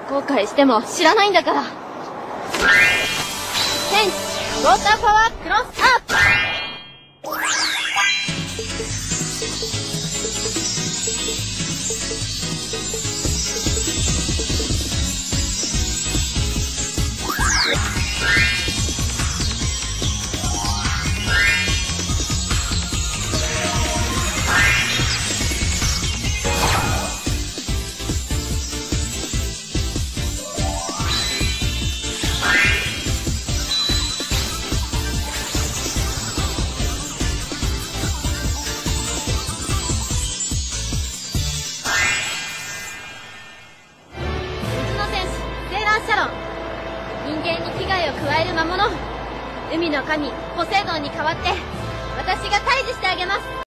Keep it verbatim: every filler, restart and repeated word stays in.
後悔しても知らないんだから。天地ウォーターパワークロスアップ。シャロン、人間に危害を加える魔物、海の神ポセイドンに代わって私が退治してあげます。